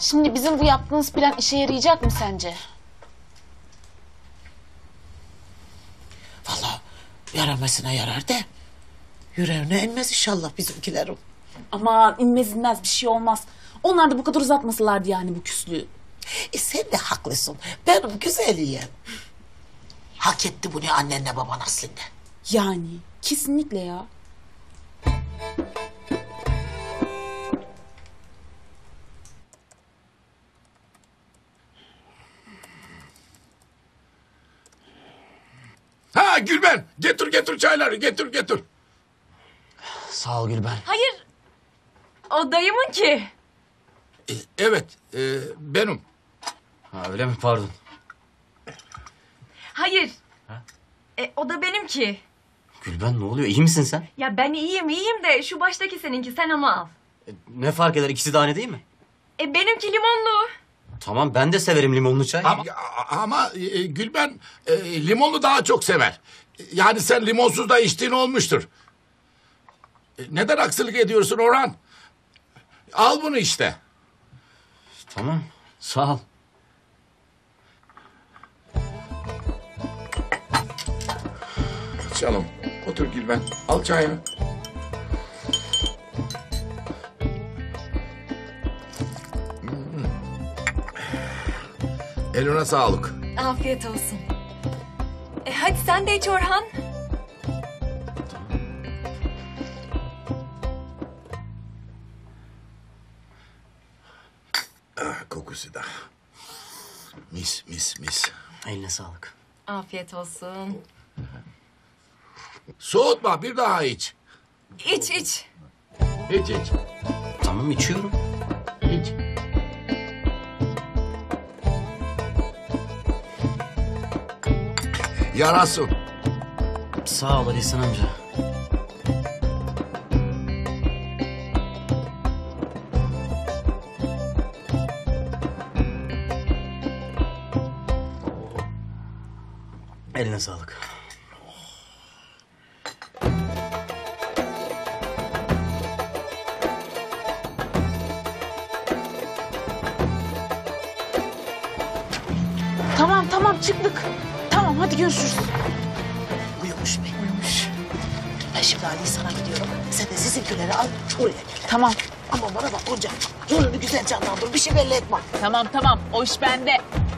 Şimdi bizim bu yaptığımız plan işe yarayacak mı sence? Vallahi yaramasına yarar de yüreğine inmez inşallah bizimkilerim. Aman inmez bir şey olmaz. Onlar da bu kadar uzatmasalardı yani bu küslüğü. Sen de haklısın. Benim güzelim. Hak etti bunu annenle baban aslında. Yani kesinlikle ya. Ha Gülben, getir çayları, getir. Sağ ol Gülben. Hayır. O dayımın ki. Evet, benim. Ha, öyle mi? Pardon. Hayır. O da benimki. Gülben ne oluyor? İyi misin sen? Ya ben iyiyim de şu baştaki seninki, sen onu al. Ne fark eder? İkisi de aynı değil mi? Benimki limonlu. Tamam, ben de severim limonlu çay. Ama Gülben limonlu daha çok sever. Yani sen limonsuz da içtiğin olmuştur. Neden aksilik ediyorsun Orhan? Al bunu işte. Tamam, sağ ol. Canım, otur Gülben. Al çayını. Eline sağlık. Afiyet olsun. Hadi sen de iç Orhan. Kokusu da. Mis. Eline sağlık. Afiyet olsun. Soğutma, bir daha iç. İç. İç. Tamam, içiyorum. İç. Yarasın. Sağ ol Ali İhsan amca. Eline sağlık. Tamam çıktık. Tamam hadi görüşürüz. Uyumuş be. Ben şimdi Ali sana gidiyorum. Sen de sizinkileri al oraya gel. Tamam. Ama bana bak Gonca. Yolunu güzel canlandır. Bir şey belli etme. Tamam o iş bende.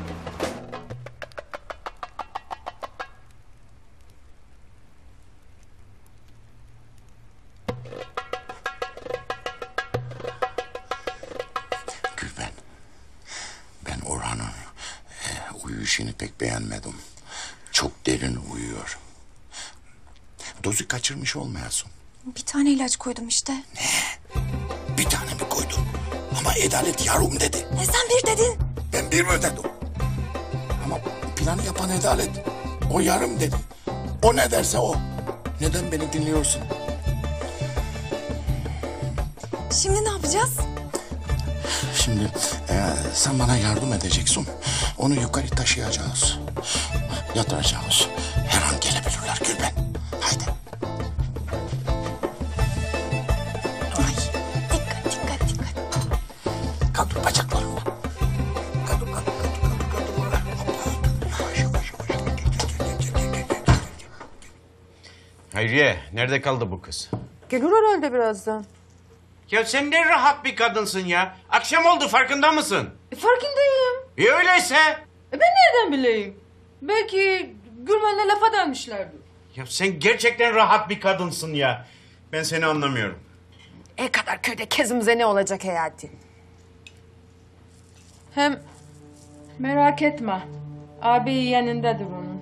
Gülben, ben Orhan'ın uyuyuşunu pek beğenmedim. Çok derin uyuyor. Dozu kaçırmış olmayasın. Bir tane ilaç koydum işte. Bir tane mi koydun? Ama Adalet yarım dedi. Sen bir dedin. Ben bir mi dedim? Ama planı yapan Adalet. O yarım dedi. O ne derse o. Neden beni dinliyorsun? Şimdi ne yapacağız? Şimdi sen bana yardım edeceksin. Onu yukarı taşıyacağız. Yatıracağız. Her an gelebilirler Gülben. Haydi. Ay, dikkat. Kaldır bacaklarını. Kaldır. Yavaş. Gel. Hayriye, nerede kaldı bu kız? Gelir herhalde birazdan. Ya sen ne rahat bir kadınsın ya. Akşam oldu, farkında mısın? Farkındayım. Öyleyse. Ben nereden bileyim? Belki Gülmen'le lafa dönmüşlerdir. Ya sen gerçekten rahat bir kadınsın ya. Ben seni anlamıyorum. Kadar köyde kezimize ne olacak Hayati? Hem merak etme. Abi yanındadır onun.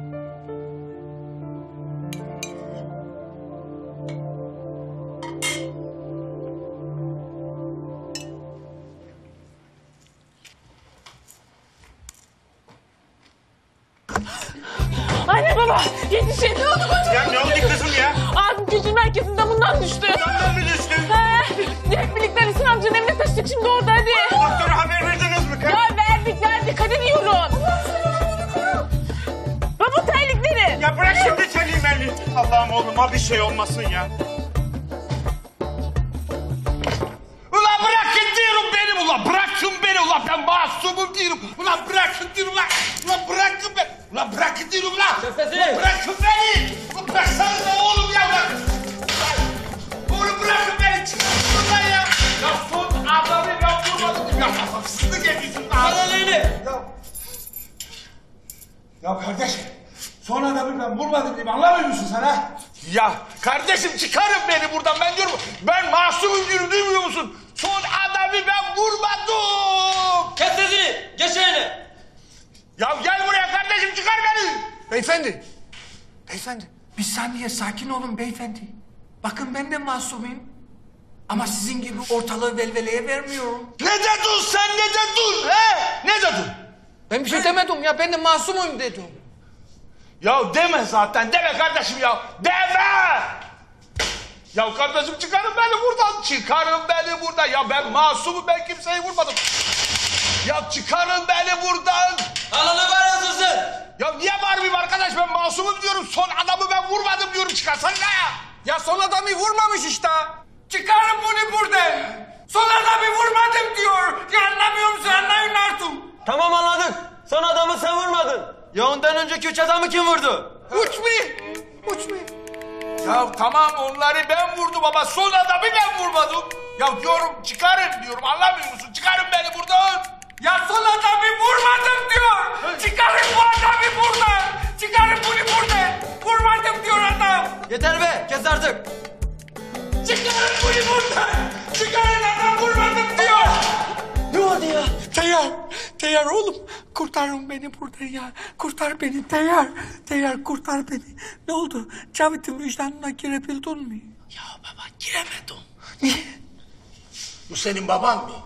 Anne baba yetişin. Ne oldu bana? Ya ne oldu kızım ya? Abim kültür merkezinden bundan düştü. Bundan mı düştü? Hep birlikte İhsan amcanın evine taşıdık şimdi orada hadi. Doktora haber verdiniz mi? Ya verdik hadi diyorum. Baba terlikleri. Ya bırak şimdi telli. Allah'ım oğluma bir şey olmasın ya. Ulan bırak git diyorum beni ulan. Bıraktın beni ulan. bırakın diyorum lan. Ulan bırakın beni. Ulan bırakın diyorum lan. Ulan bırakın beni. Ulan bıraksanıza oğlum ya. Oğlum bırakın beni. Çıkın şuradan ya. Ya son adamı ben vurmadım. Ya haksızlık ediyorsun. Ya kardeşim, son adamı ben vurmadım diyeyim, anlamıyor musun sen ha? Ya kardeşim çıkarın beni buradan. Ben diyorum ben masumum diyorum, duymuyor musun? Son adamı ben vurmadım. Kes sesini, geç yerine. Ya gel buraya kardeşim, çıkar beni. Beyefendi, bir saniye sakin olun beyefendi. Bakın ben de masumuyum. Ama sizin gibi ortalığı velveleye vermiyorum. Ne dedin sen, ne dedin he? Ne dedin? Ben bir şey demedim ya, ben de masumuyum dedim. Ya deme zaten, deme kardeşim ya. Deme! Ya kardeşim çıkarın beni buradan, çıkarın beni buradan. Ya ben masumum, ben kimseyi vurmadım. Ya çıkarın beni buradan. Ananı bağırıyorsun sen. Ya niye bağırmayayım arkadaş, ben masumum diyorum. Son adamı ben vurmadım diyorum, çıkarsana ya. Ya son adamı vurmamış işte. Çıkarın bunu buradan. Son adamı vurmadım diyor. Ya anlamıyor musun? Anlayın artık. Tamam anladık. Son adamı sen vurmadın. Ya ondan önceki 3 adamı kim vurdu? Uç mu? Ya tamam onları ben vurdum ama son adamı ben vurmadım. Ya diyorum çıkarın diyorum, anlamıyor musun? Çıkarın beni buradan. Ya son adamı vurmadım diyor. Çıkarın bu adamı buradan. Çıkarın bunu buradan. Vurmadım diyor adam. Yeter be kes artık. Çıkarın bunu buradan. Çıkarın adam vurmadım diyor. Ne oldu ya? Teyyar oğlum. Kurtarın beni buradan ya. Kurtar beni Teyyar. Teyyar kurtar beni. Ne oldu? Cavit'in vicdanına girebildin mi? Ya baba giremedim. Niye? Bu senin baban mı?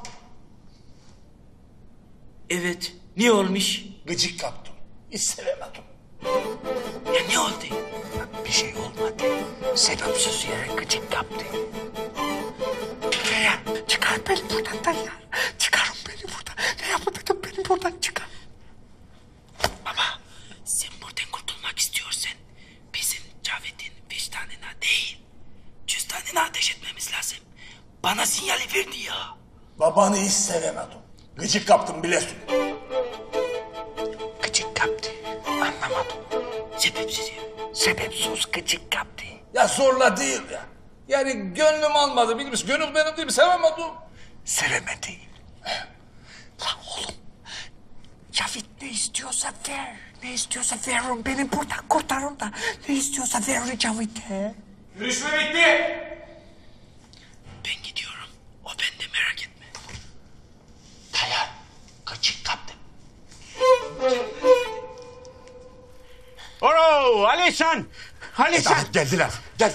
Evet. Niye olmuş? Gıcık kaptım. Hiç sevemedim. Ya ne oldu? Bir şey olmadı. Sebepsiz yere gıcık kaptı. Teyyar çıkar beni buradan Teyyar. Çıkarın beni buradan. Ne yapmadın beni buradan çıkar. Baba sen buradan kurtulmak istiyorsan bizim Cavit'in vicdanına değil cüzdanına ateş etmemiz lazım. Bana sinyali verdi ya. Babanı hiç sevemedim. Gıcık kaptım bilesin. Gıcık kaptı. Anlamadım. Sebepsiz ya. Sebepsiz gıcık kaptı. Ya zorla değil ya. Yani gönlüm almadı bilir misin? Gönül benim değil mi? Sevemedim. Sevemedi. Lan oğlum. Cavit ne istiyorsa ver. Ne istiyorsa veririm. Beni buradan kurtarın da. Ne istiyorsa veririm Cavit'e. Görüşme bitti. Ben gidiyorum. O bende, merak etme. Tayyar. Gıcık kaptım. Oro Alişan. Alişan. Geldiler. Gel.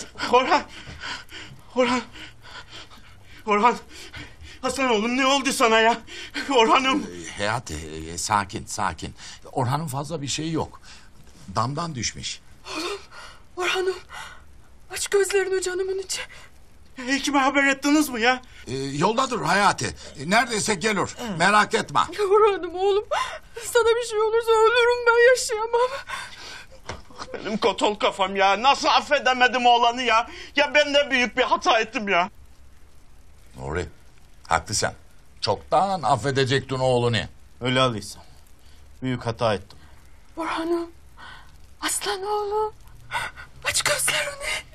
Orhan. Hasan oğlum ne oldu sana ya? Orhan'ım. Hayati sakin. Orhan'ın fazla bir şeyi yok. Damdan düşmüş. Orhan'ım aç gözlerini canımın içi. Kime haber ettiniz mi ya? Yoldadır Hayati. Neredeyse gelir. Merak etme. Orhan'ım oğlum sana bir şey olursa ölürüm ben yaşayamam. Benim kotol kafam ya. Nasıl affedemedim oğlanı ya? Ya ben de büyük bir hata ettim ya. Nuri, haklısın. Çoktan affedecektin oğlunu. Öyle alıysa. Büyük hata ettim. Orhan'ım aslan oğlum aç gözlerini.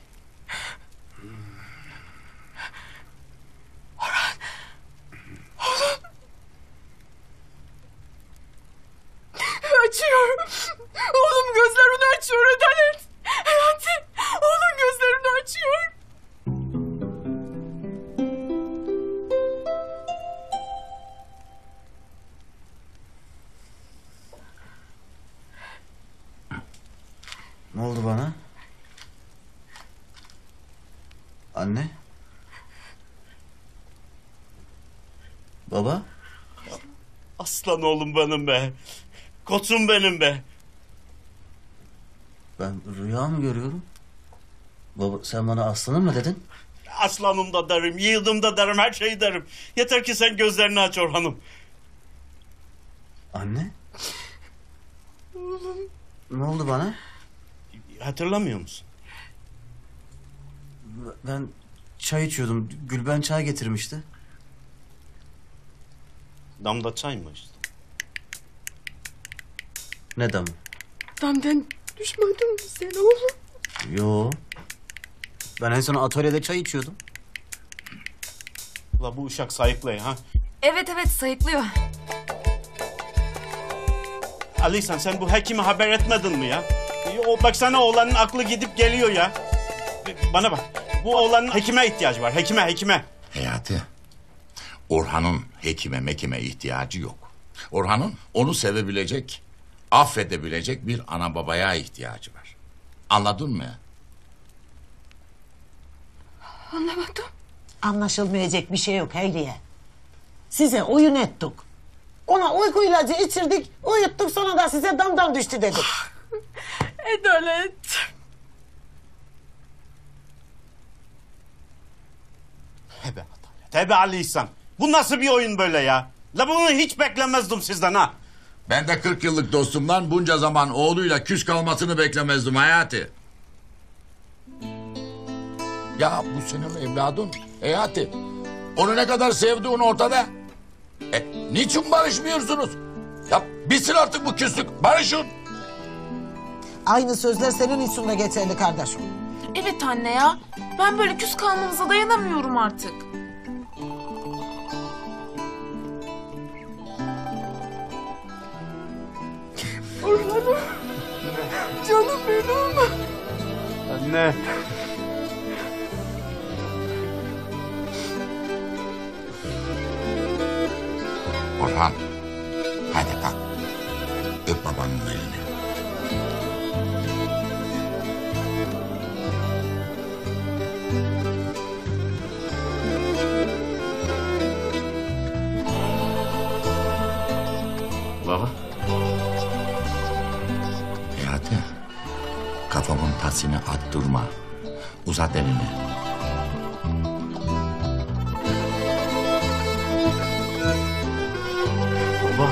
Orhan oğlum. Açıyor. Oğlum gözlerini açıyor. Adalet. Hayati. Oğlum gözlerini açıyor. Ne oldu bana? Anne? Baba? Aslan oğlum benim be. Koçum benim be. Ben rüya mı görüyorum? Baba sen bana aslanım mı dedin? Aslanım da derim, yiğidim da derim, her şeyi derim. Yeter ki sen gözlerini aç Orhan'ım. Anne? Ne oldu bana? Hatırlamıyor musun? Ben çay içiyordum. Gülben çay getirmişti. Damda çay mı işte? Ne damı? Damdan düşmedin mi sen oğlum? Yo. Ben en son atölyede çay içiyordum. La bu uşak sayıklıyor ha. Evet sayıklıyor. Ali sen bu hekime haber etmedin mi ya? O baksana oğlanın aklı gidip geliyor ya. Bana bak. Bu oğlanın hekime ihtiyacı var. Hekime. Hayati, Orhan'ın hekime ihtiyacı yok. Orhan'ın onu sevebilecek, affedebilecek bir ana babaya ihtiyacı var. Anladın mı? Anlamadım. Anlaşılmayacak bir şey yok Hayriye. Size oyun ettik. Ona uyku ilacı içirdik, uyuttuk, sonra da size damdan düştü dedik. Adalet. Tebe adalet. Tebe Ali İhsan. Bu nasıl bir oyun böyle ya? La bunu hiç beklemezdim sizden ha. Ben de 40 yıllık dostumdan bunca zaman oğluyla küs kalmasını beklemezdim Hayati. Ya bu senin evladın Hayati. Onu ne kadar sevdiğin ortada. Niçin barışmıyorsunuz? Ya bitsin artık bu küslük. Barışın. Aynı sözler senin için de geçerli kardeşim. Evet anne ya. Ben böyle küs kalmanıza dayanamıyorum artık. Orhan'ım. Canım benim. Anne. Orhan. Hadi kalk. Öp babanın elini. Baba. Hayati. Kafamın tasını attırma. Uzat elini. Baba.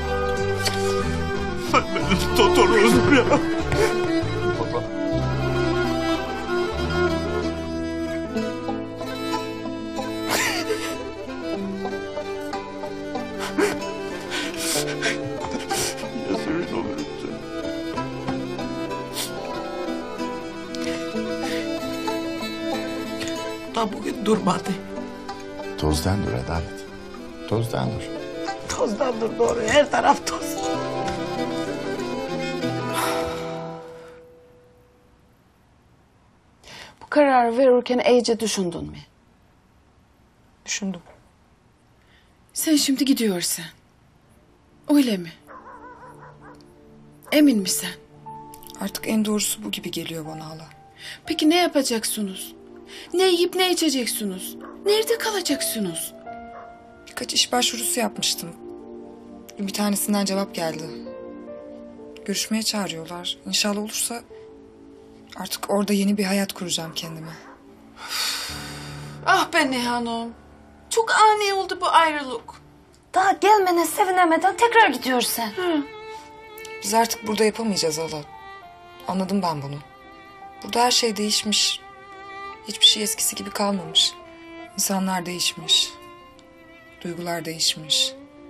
Benim Totoro'm ya. Baba. Yazık olurum canım. Da bugün durmadı. Tozdan dur Adalet. Tozdan dur. Tozdan dur doğru, her taraf toz. Bu kararı verirken iyice düşündün mü? Düşündüm. Sen şimdi gidiyorsun. Öyle mi? Emin misin? Artık en doğrusu bu gibi geliyor bana hala. Peki ne yapacaksınız? Ne yiyip ne içeceksiniz? Nerede kalacaksınız? Birkaç iş başvurusu yapmıştım. Bir tanesinden cevap geldi. Görüşmeye çağırıyorlar. İnşallah olursa artık orada yeni bir hayat kuracağım kendime. Ah be Nihan'ım. Çok ani oldu bu ayrılık. Daha gelmene sevinemeden tekrar gidiyorsun. Biz artık burada yapamayacağız hala. Anladım ben bunu. Burada her şey değişmiş. Hiçbir şey eskisi gibi kalmamış. İnsanlar değişmiş. Duygular değişmiş.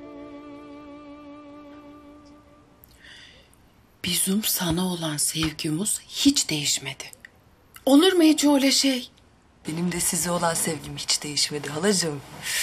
Bizim sana olan sevgimiz hiç değişmedi. Olur mu hiç öyle şey? Benim de size olan sevgim hiç değişmedi halacığım.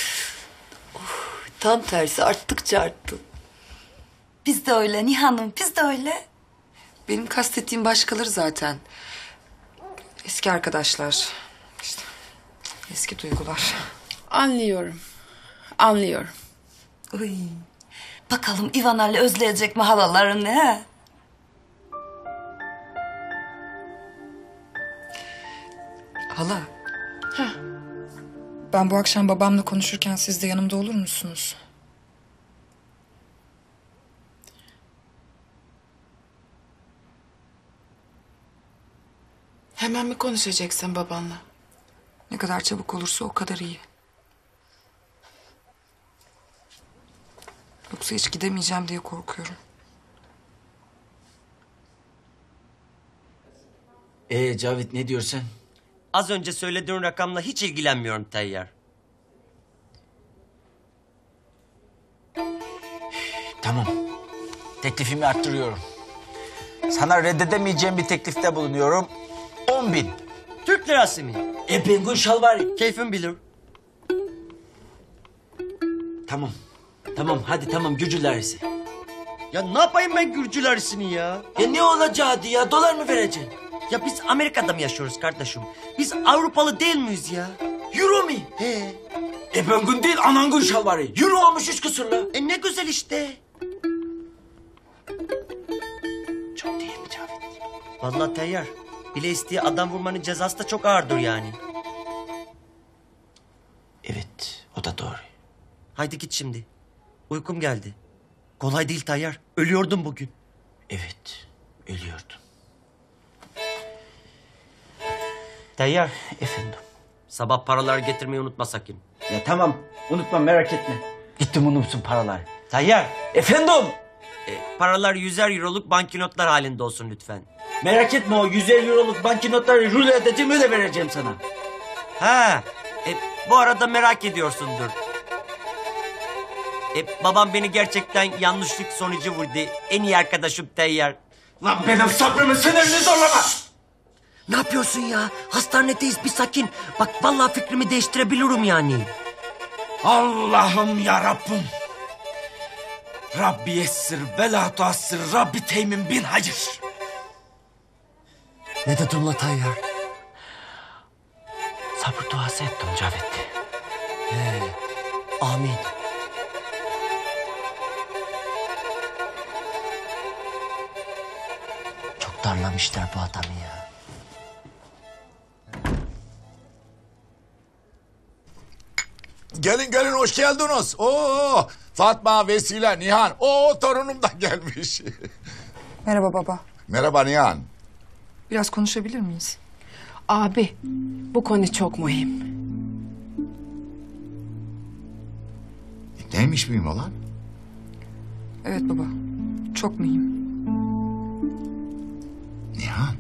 Tam tersi arttıkça arttı. Biz de öyle Nihan'ım, biz de öyle. Benim kastettiğim başkaları zaten. Eski arkadaşlar. İşte eski duygular. Anlıyorum. Uy. Bakalım İvana'yla özleyecek mi halalarını he? Hala. Ben bu akşam babamla konuşurken siz de yanımda olur musunuz? Hemen mi konuşacaksın babanla? Ne kadar çabuk olursa o kadar iyi. Yoksa hiç gidemeyeceğim diye korkuyorum. Cavit ne diyorsun? Az önce söylediğin rakamla hiç ilgilenmiyorum Tayyar. Tamam. Teklifimi arttırıyorum. Sana reddedemeyeceğim bir teklifte bulunuyorum. 10.000. Türk lirası mı? Penguin şalvarı. Keyfim bilir. Tamam. Tamam hadi tamam Gürcülerisi. Ya ne yapayım ben Gürcülerisini ya? Ya ne olacaktı ya? Dolar mı vereceksin? Ya biz Amerika'da mı yaşıyoruz kardeşim? Biz Avrupalı değil miyiz ya? Euro mu? He. Penguin değil anangun şalvarı. Euro olmuş 3 küsürle. Ne güzel işte. Çok değil mi Cavit? Vallahi Tayyar. Bile isteye adam vurmanın cezası da çok ağırdır yani. Evet o da doğru. Haydi git şimdi. Uykum geldi. Kolay değil Tayyar. Ölüyordum bugün. Evet ölüyordun. Tayyar. Efendim. Sabah paraları getirmeyi unutma sakın. Ya tamam unutma merak etme. Gittim unutsun paraları. Tayyar. Efendim. Paralar 100'er euroluk banknotlar halinde olsun lütfen. Merak etme o 150 euroluk banknotları rulo edeceğim öyle vereceğim sana. Ha. Bu arada merak ediyorsundur. Babam beni gerçekten yanlışlık sonucu vurdu. En iyi arkadaşım Tayyar. Lan benim sabrımın sınırını zorlama. Ne yapıyorsun ya? Hastanedeyiz bir sakin. Bak vallahi fikrimi değiştirebilirim yani. Allah'ım ya Rabbim. Rabbi yessir ve la tuassir Rabbi teymin bin hayır. Ne dedin la Tayyar? Sabır duası ettim Cavit. Amin. Çok darlamışlar bu adamı ya. Gelin hoş geldiniz. Oo Fatma, Vesile, Nihan. Oo torunum da gelmiş. Merhaba baba. Merhaba Nihan. Biraz konuşabilir miyiz? Abi, bu konu çok mühim. Neymiş mühim olan? Evet baba. Çok mühim. Nihan.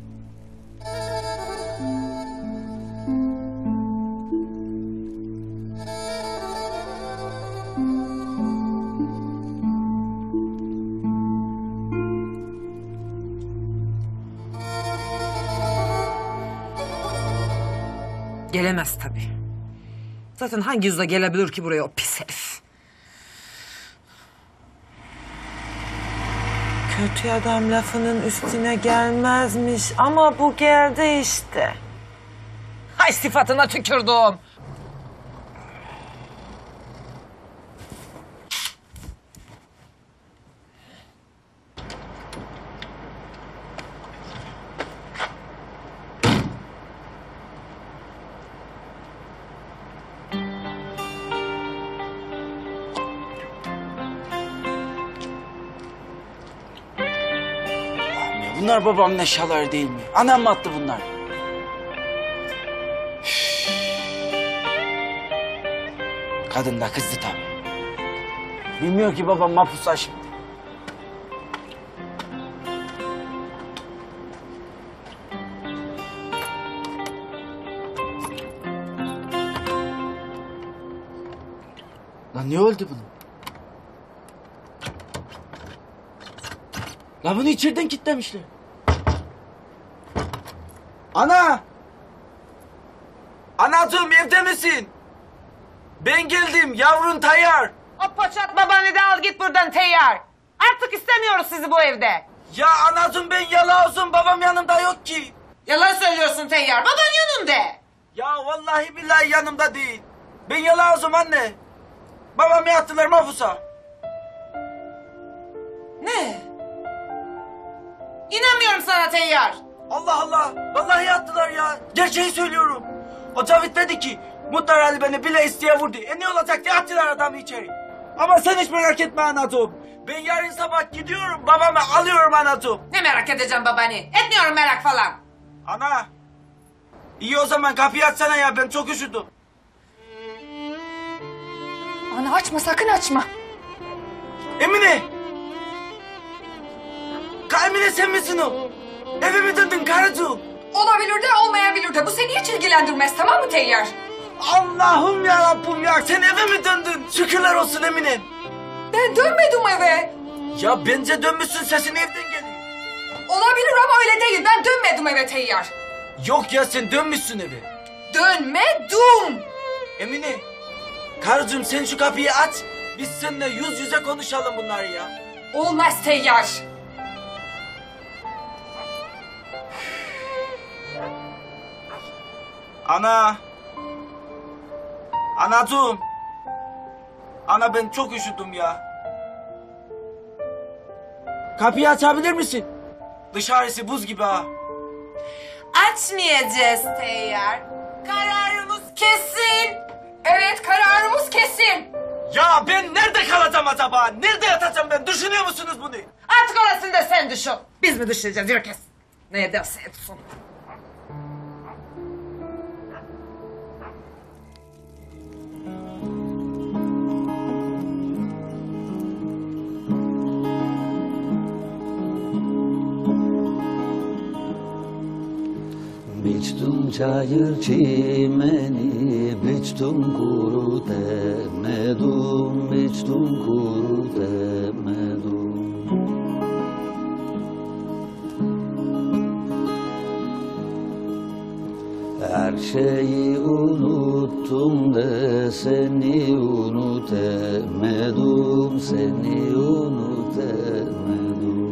Gelemez tabii. Zaten hangi yüzle gelebilir ki buraya o pis herif? Kötü adam lafının üstüne gelmezmiş ama bu geldi işte. Hay sıfatına tükürdüm. Bunlar babamın eşyaları değil mi? Anam mı attı bunlar? Kadın da kızdı tabii. Bilmiyor ki babam mahpusta şimdi. Lan ne oldu bunun? Lan bunu içeriden kilitlemişler. Ana! Anacığım evde misin? Ben geldim yavrun Tayyar. O poçat babanı da al git buradan Tayyar. Artık istemiyoruz sizi bu evde. Ya anacığım ben Yalağız'ım babam yanımda yok ki. Yalan söylüyorsun Tayyar. Baban yanında. Ya vallahi billahi yanımda değil. Ben Yalağız'ım anne. Babamı attılar mahpusa. Ne? İnanmıyorum sana Tayyar. Allah Allah. Vallahi attılar ya. Gerçeği söylüyorum. O Cavit dedi ki Muhtar Ali beni bile isteye vurdu. Ne olacak diye attılar adamı içeri. Ama sen hiç merak etme anacığım. Ben yarın sabah gidiyorum babamı alıyorum anacığım. Ne merak edeceğim babanı? Etmiyorum merak falan. Ana. İyi o zaman kapıyı açsana ya ben çok üşüdüm. Ana açma sakın açma. Emine. Emine sen misin o? Eve mi döndün karıcığım? Olabilir de olmayabilir de bu seni hiç ilgilendirmez tamam mı Tayyar? Allah'ım ya Rabbim ya sen eve mi döndün? Şükürler olsun Emine. Ben dönmedim eve. Ya bence dönmüşsün sesin evden geliyor. Olabilir ama öyle değil. Ben dönmedim eve Teyyar. Yok ya sen dönmüşsün eve. Dönmedim. Emine. Karıcığım sen şu kapıyı aç. Biz seninle yüz yüze konuşalım bunları ya. Olmaz Teyyar. Ana. Anacığım. Ana ben çok üşüdüm ya. Kapıyı açabilir misin? Dışarısı buz gibi ha. Açmayacağız Teyyar. Kararımız kesin. Evet kararımız kesin. Ya ben nerede kalacağım acaba? Nerede yatacağım ben? Düşünüyor musunuz bunu? Artık orasını da sen düşün. Biz mi düşüneceğiz? Yürü kes. Ne ederse etsin. Biçtim çayır çimeni, biçtim kuru demedim, biçtim kuru demedim. Her şeyi unuttum de seni unut emedim, seni unut emedim.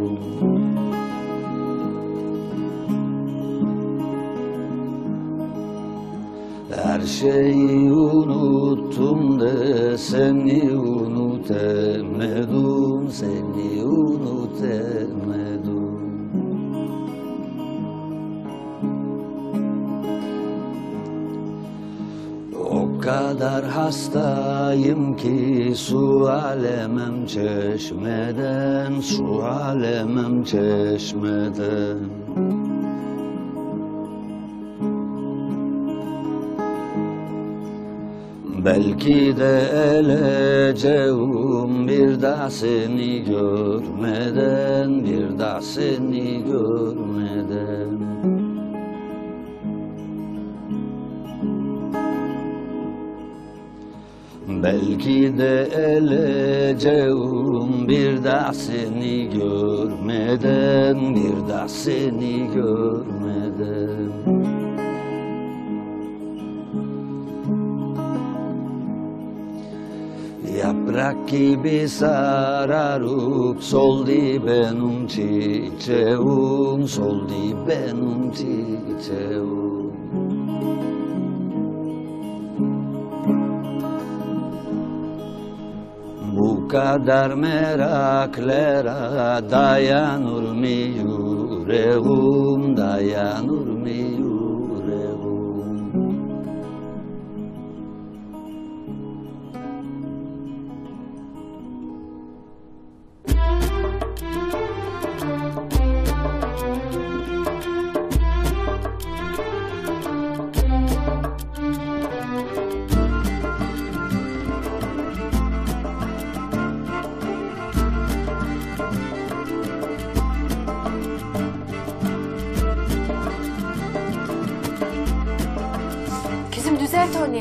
Her şeyi unuttum de seni unut emedim, seni unut emedim. O kadar hastayım ki su alemem çeşmeden, su alemem çeşmeden. Belki de öleceğim bir daha seni görmeden, bir daha seni görmeden. Belki de öleceğim bir daha seni görmeden, bir daha seni görmeden. Yaprak gibi sararıp soldu benim çiçeğim, soldu benim çiçeğim. Bu kadar meraklara dayanır mı yüreğim, dayanır mı yüreğim? Kızım düzelt onu.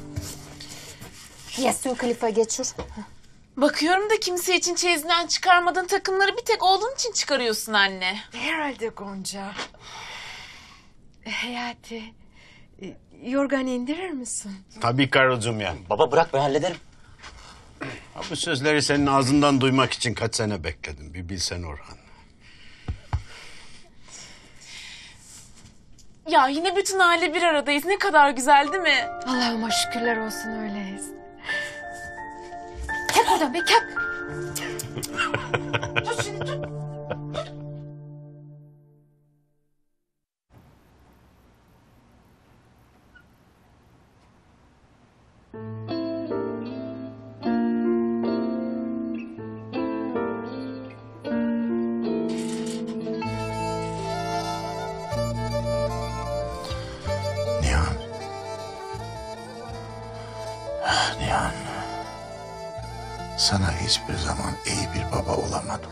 Yastığı kılıfa geçir. Bakıyorum da kimse için çeyizinden çıkarmadığın takımları bir tek oğlun için çıkarıyorsun anne. Herhalde Gonca. Hayati, yorganı indirir misin? Tabii karıcığım ya. Baba bırak ben hallederim. Ha, bu sözleri senin ağzından duymak için kaç sene bekledim. Bir bilsen Orhan. Ya yine bütün aile bir aradayız. Ne kadar güzel değil mi? Allah'ıma şükürler olsun öyleyiz. Kalk oradan be kalk. Tut şunu tut. Nihan. Nihan. Sana hiçbir zaman iyi bir baba olamadım.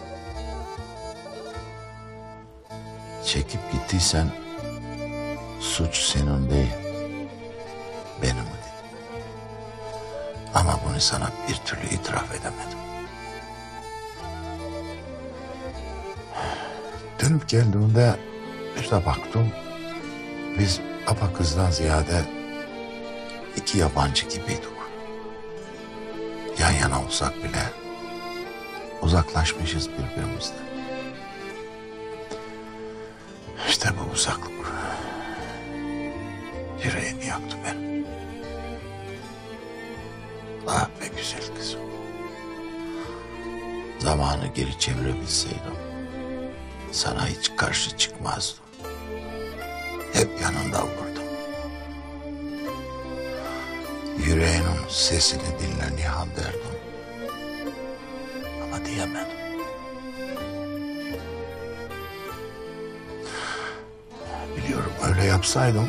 Çekip gittiysen suç senin değil, benim değil. Ama bunu sana bir türlü itiraf edemedim. Dün Dönüp geldiğimde işte baktım biz apa kızdan ziyade iki yabancı gibiydik. Yan yana olsak bile uzaklaşmışız birbirimizden. İşte bu uzaklık yüreğimi yaktı benim. Ah be güzel kızım. Zamanı geri çevirebilseydim sana hiç karşı çıkmazdım. Hep yanında olurdum. Yüreğinin sesini dinle Nihan derdim. Ama diyemedim. Biliyorum öyle yapsaydım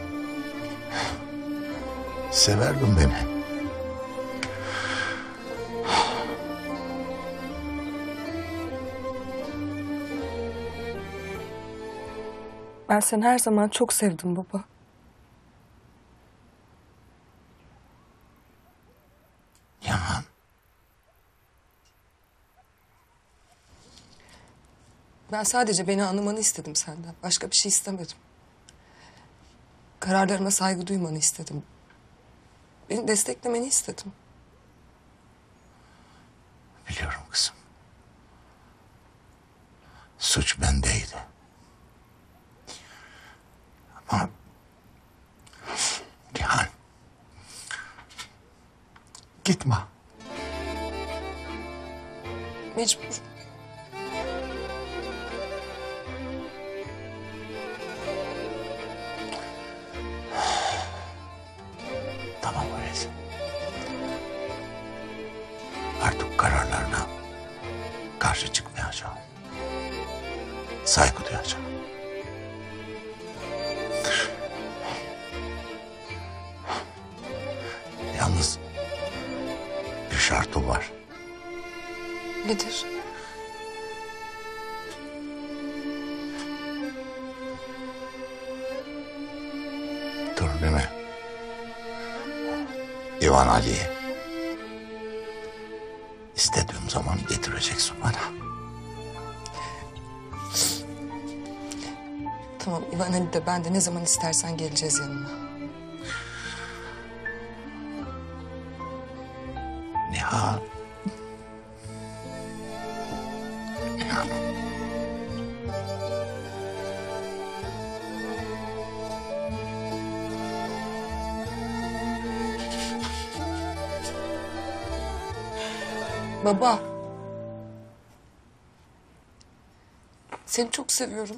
severdin beni. Ben seni her zaman çok sevdim baba. Yaman. Ben sadece beni anlamanı istedim senden. Başka bir şey istemedim. Kararlarıma saygı duymanı istedim. Beni desteklemeni istedim. Biliyorum kızım. Suç bendeydi. Ama Nihan gitme. Mecbur. Tamam öyleyse. Artık kararlarına karşı çıkmayacağım. Saygı duyacağım. Yalnız bir şartım var. Nedir? Dur deme. İvan Ali'yi istediğim zaman getireceksin bana. Tamam İvan Ali de ben de ne zaman istersen geleceğiz yanına. Nihan. Nihan. Baba. Seni çok seviyorum.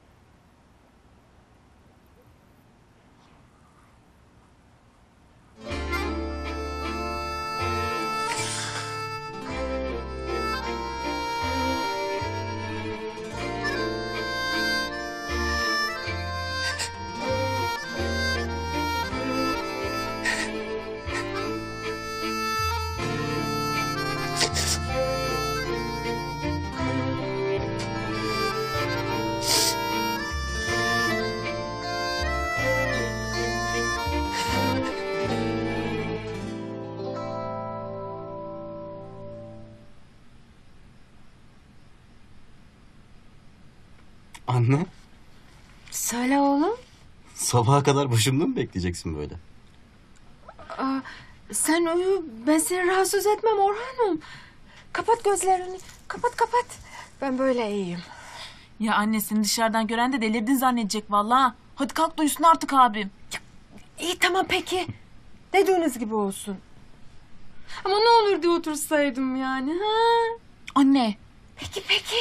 Anne, Söyle oğlum. sabaha kadar başımda mı bekleyeceksin böyle? Aa, sen uyu, ben seni rahatsız etmem Orhan'ım. Kapat gözlerini, kapat. Ben böyle iyiyim. Ya annesini dışarıdan gören de delirdin zannedecek vallahi. Hadi kalk da uyusun artık abim. İyi tamam peki. Dediğiniz gibi olsun. Ama ne olur diye otursaydım yani ha? Anne. Peki.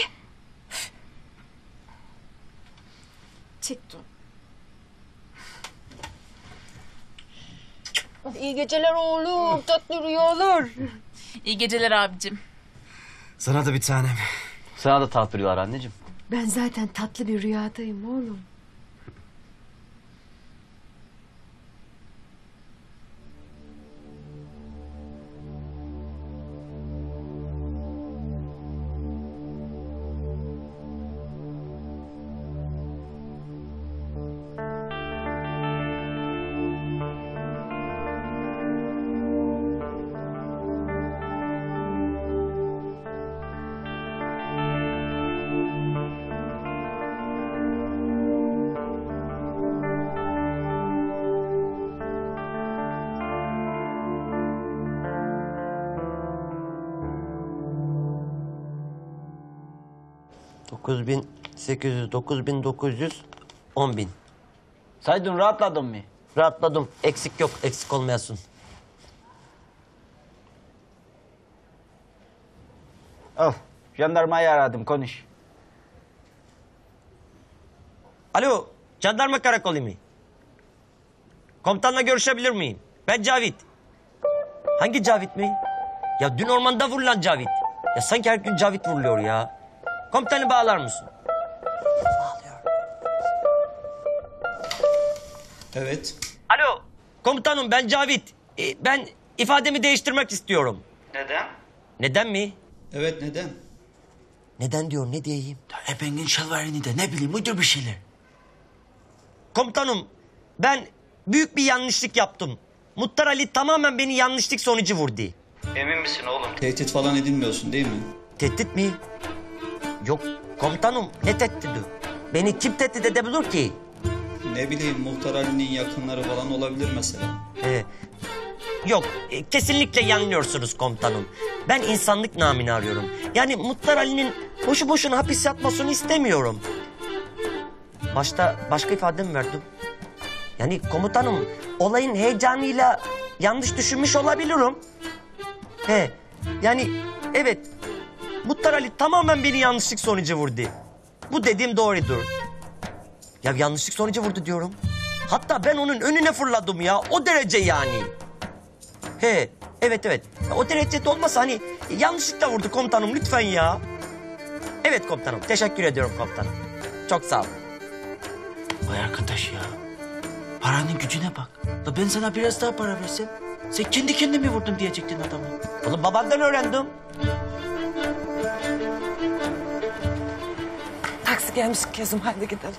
Çıktım. İyi geceler oğlum, tatlı rüyalar. İyi geceler abicim. Sana da bir tanem. Sana da tatlı rüyalar anneciğim. Ben zaten tatlı bir rüyadayım oğlum. 9.800, 9.900, 10.000. Saydın rahatladın mı? Rahatladım. Eksik yok, eksik olmayasın. Al, jandarmayı aradım, konuş. Alo, jandarma karakolu mu? Komutanla görüşebilir miyim? Ben Cavit. Hangi Cavit mi? Ya dün ormanda vurulan Cavit. Ya sanki her gün Cavit vuruluyor ya. Komutanı bağlar mısın? Bağlıyor. Evet. Alo, komutanım ben Cavit. Ben ifademi değiştirmek istiyorum. Neden? Neden mi? Evet neden? Neden diyor, ne diyeyim? Efengin şalvarını da ne bileyim uydur bir şeyler. Komutanım, ben büyük bir yanlışlık yaptım. Muhtar Ali tamamen beni yanlışlık sonucu vurdu. Emin misin oğlum? Tehdit falan edilmiyorsun değil mi? Tehdit mi? Yok komutanım, ne tehdidi? Beni kim tehdit edebilir ki? Ne bileyim Muhtar Ali'nin yakınları falan olabilir mesela. Yok, kesinlikle yanılıyorsunuz komutanım. Ben insanlık namını arıyorum. Yani Muhtar Ali'nin boşu boşuna hapis yatmasını istemiyorum. Başka ifade mi verdim? Yani komutanım, olayın heyecanıyla yanlış düşünmüş olabilirim. Yani evet, Muhtar Ali tamamen beni yanlışlık sonucu vurdu. Bu dediğim doğrudur. Ya yanlışlık sonucu vurdu diyorum. Hatta ben onun önüne fırladım ya, o derece yani. Evet. O derecede olmasa hani yanlışlıkla vurdu komutanım, lütfen ya. Evet komutanım, teşekkür ediyorum komutanım. Çok sağ olun. Vay arkadaş ya. Paranın gücüne bak. La ben sana biraz daha para versem, sen kendi kendine mi vurdun diyecektin adamı. Bunu babandan öğrendim. Taksi gelmiş Kezum, hadi gidelim.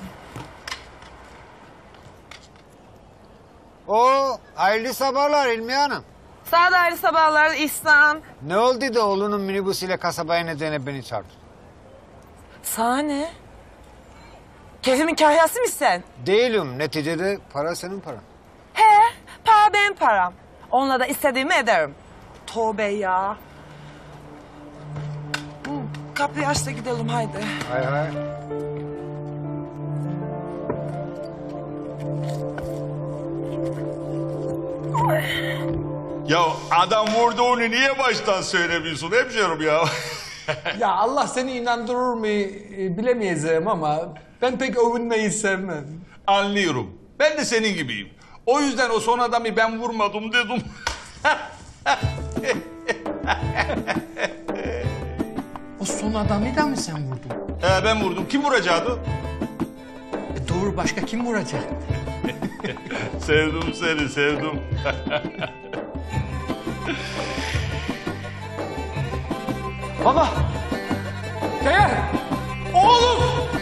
Hayırlı sabahlar İlmiye Hanım. Sağ ol, hayırlı sabahlar İhsan. Ne oldu da oğlunun minibüs ile kasabaya nedeni beni çağırdı? Sana ne? Kefimin kahyası mısın sen? Değilim. Neticede para senin paran. Para benim param. Onunla da istediğimi ederim. Tövbe ya. Kapıyı aç da gidelim haydi. Hay. Ya adam vurduğunu niye baştan söylemiyorsun hemşerim ya? Ya Allah seni inandırır mı bilemeyeceğim ama ben pek övünmeyi sevmem. Anlıyorum. Ben de senin gibiyim. O yüzden o son adamı ben vurmadım dedim. O son adamı da mı sen vurdun? Ben vurdum. Kim vuracaktı? Doğru, başka kim vuracak? Sevdim seni, sevdim. Baba! Değer! Oğlum!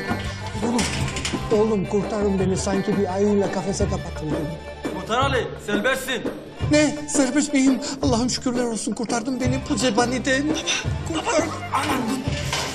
Oğlum kurtarın beni, sanki bir ayıyla kafese kapatıldım. Muhtar Ali, serbestsin. Ne? Serbest miyim? Allah'ım şükürler olsun, kurtardın beni bu zebaniden. Kurtar.